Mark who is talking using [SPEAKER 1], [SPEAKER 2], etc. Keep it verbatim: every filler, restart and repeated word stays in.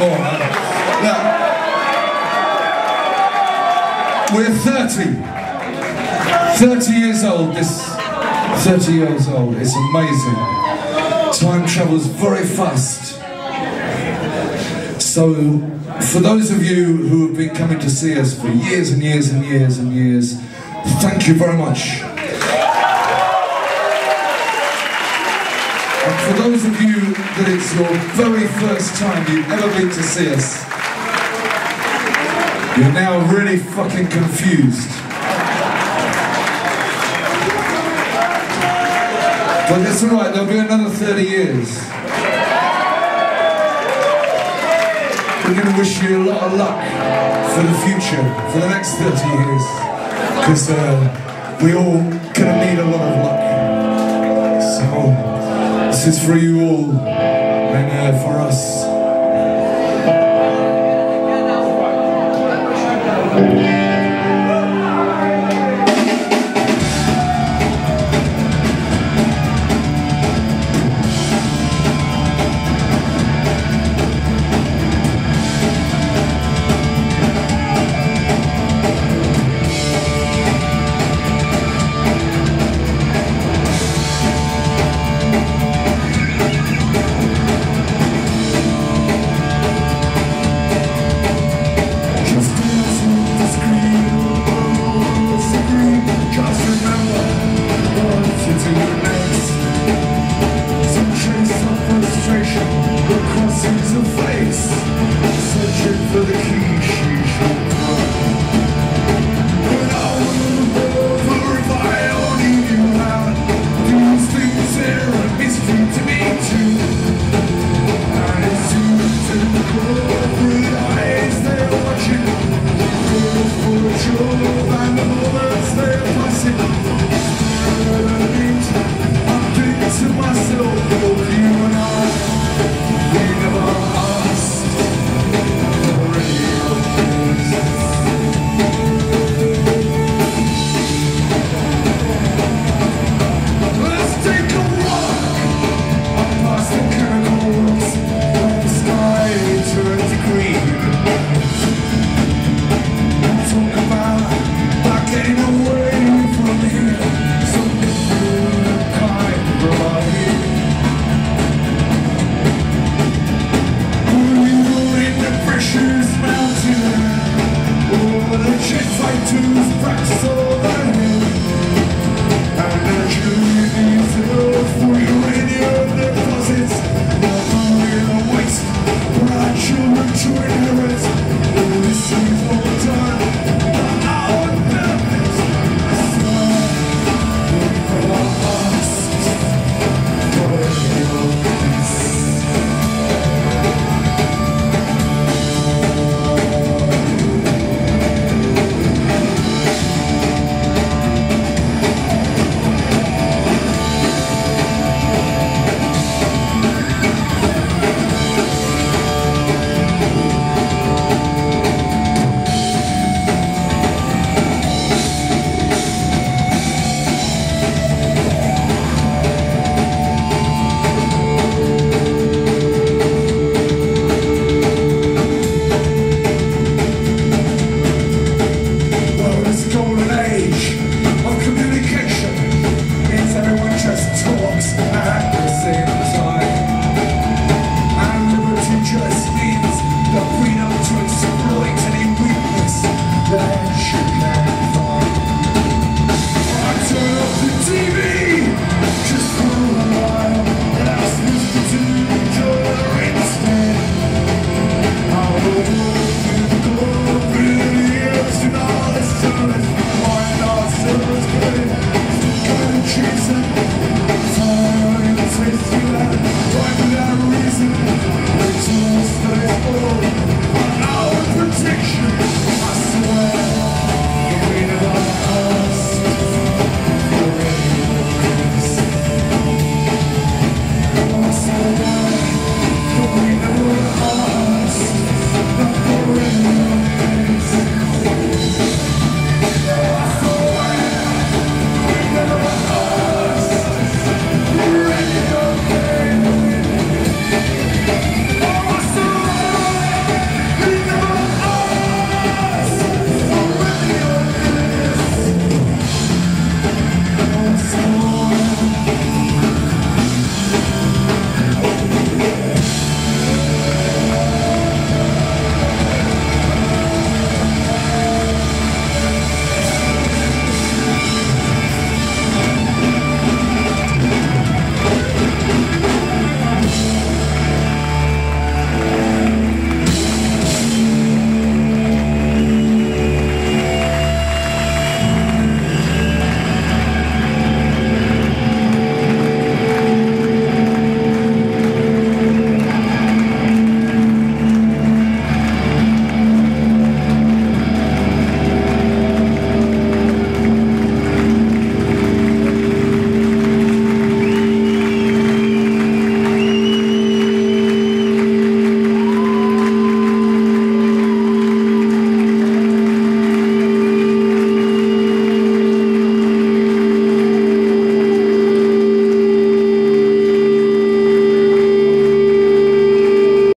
[SPEAKER 1] more. Now, we're thirty. thirty years old, this... thirty years old, it's amazing. Time travels very fast. So, for those of you who have been coming to see us for years and years and years and years, thank you very much. And for those of you that it's your very first time you've ever been to see us, you're now really fucking confused. But it's alright, there'll be another thirty years. We're going to wish you a lot of luck for the future, for the next thirty years. Because uh, we all gonna need a lot of luck. So, this is for you all, and uh, for us.